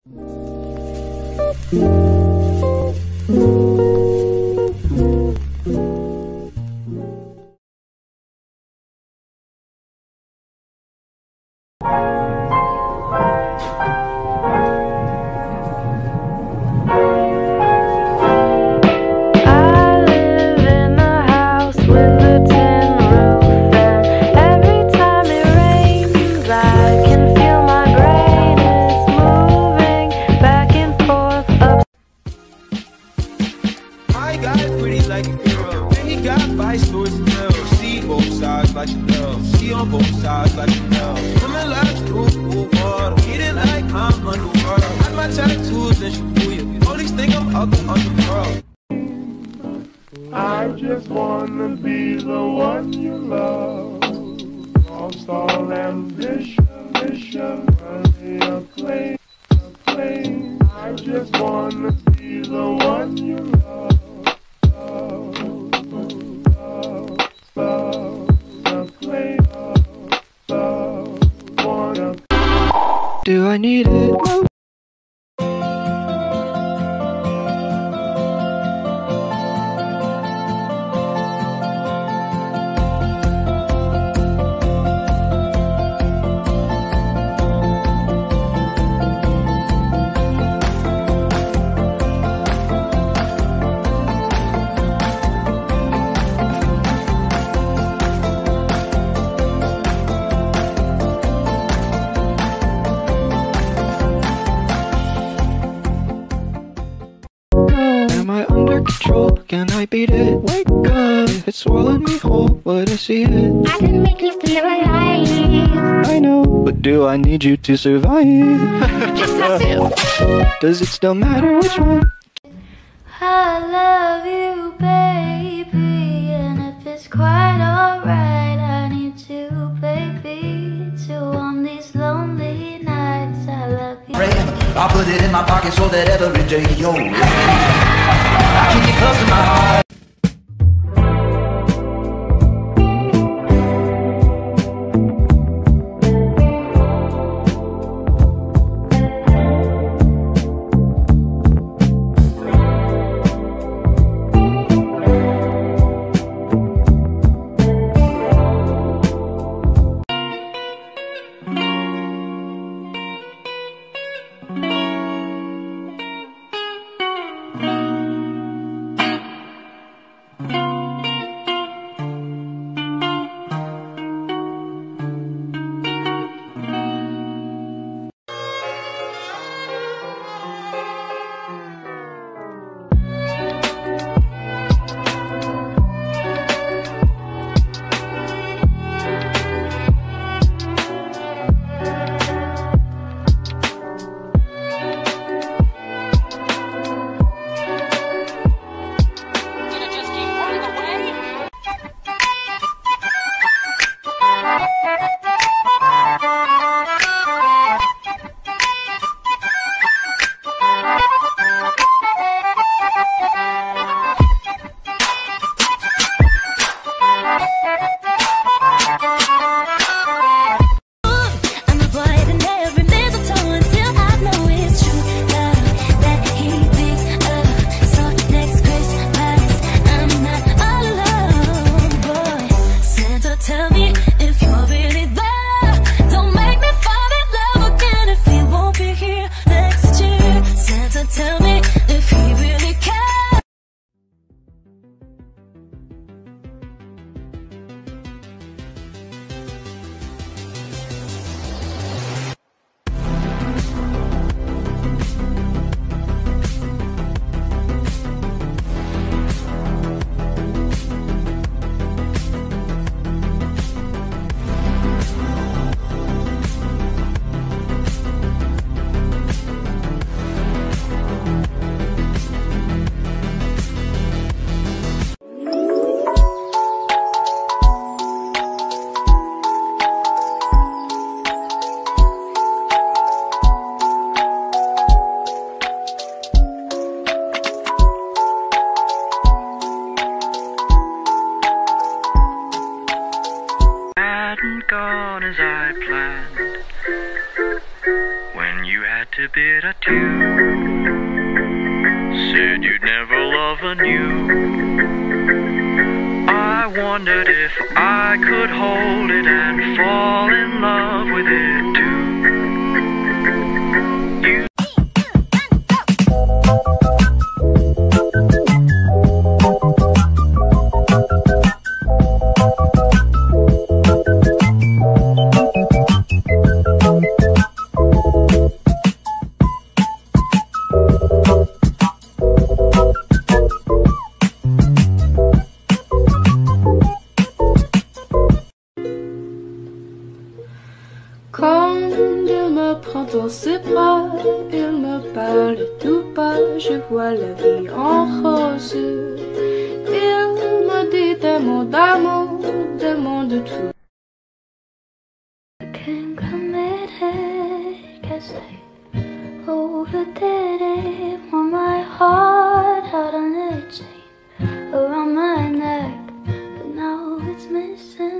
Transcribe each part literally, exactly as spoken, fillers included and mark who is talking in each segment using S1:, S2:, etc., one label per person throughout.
S1: I just wanna be the one you love. Lost all ambition, ambition, running a plane, a plane. I just wanna be the one you love. Love, love, love, a plane, love, love, wanna.
S2: Do I need it? Control, can I beat it? Wake up, if it swallowed me whole, would I see it?
S3: I can make you feel alive.
S2: I know, but do I need you to survive?
S3: Just have to.
S2: Does it still matter which one?
S3: I love you, baby, and if it's quite alright, I need you, baby, to on these lonely nights. I love you.
S4: I'll put it in my pocket so that every day, yo, I can get close to my heart.
S2: you. Said you'd never love anew. I wondered if I could hold it and fall in love with it too. You
S5: Quand il me prend dans ses bras, il me parle tout bas, je vois la vie en rose. Il me dit des mots d'amour, des mots de tout.
S3: I can't commit it, guess I overdid it. Want my heart out on a chain around my neck, but now it's missing.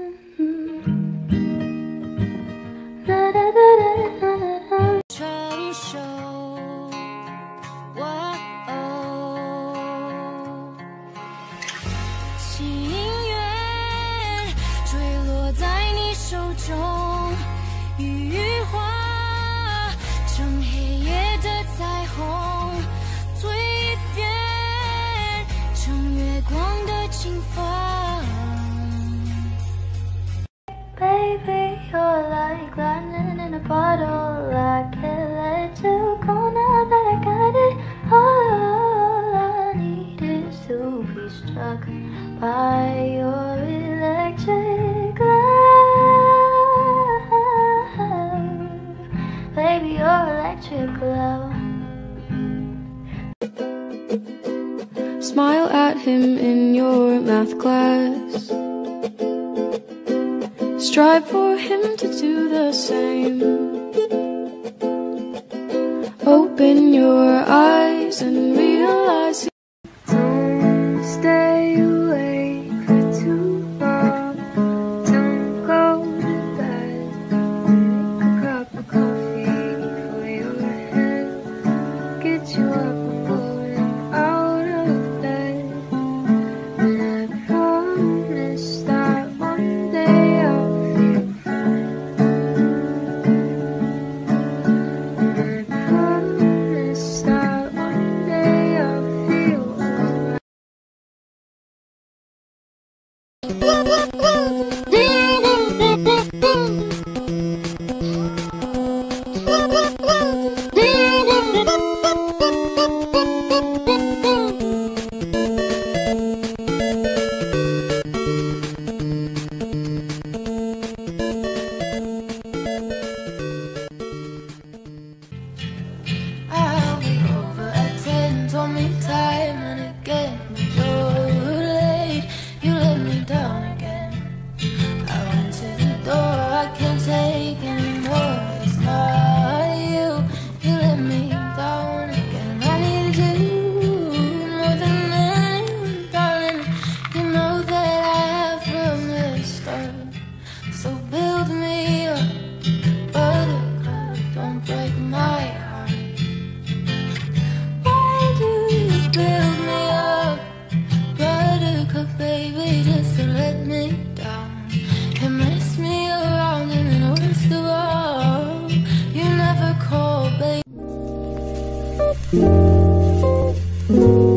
S6: 成熟，哇哦，情缘坠落在你手中，羽化成黑夜的彩虹，蜕变成月光的清风。
S3: Baby, you're like lightning in a bottle. I can't let you go now that I got it. All I need is to be struck by your electric love. Baby, your electric love.
S5: Smile at him in your math class. Strive for him to do the same. Open your eyes and realize. Don't stay awake for too long. Don't go to bed. Make a cup of coffee for your head. Get you up and going out of bed. And I promise that one day I'll
S6: I'll be over at ten, told me time and again. You're late, you let me down again. I went to the door, I can't take anymore. It's not you, you let me down again. I needed you more than anyone, darling. You know that I have from the start. So build me up, buttercup, don't break my heart. Why do you build me up, buttercup, baby, just to let me down? You mess me around and then worst of all, you never call, baby.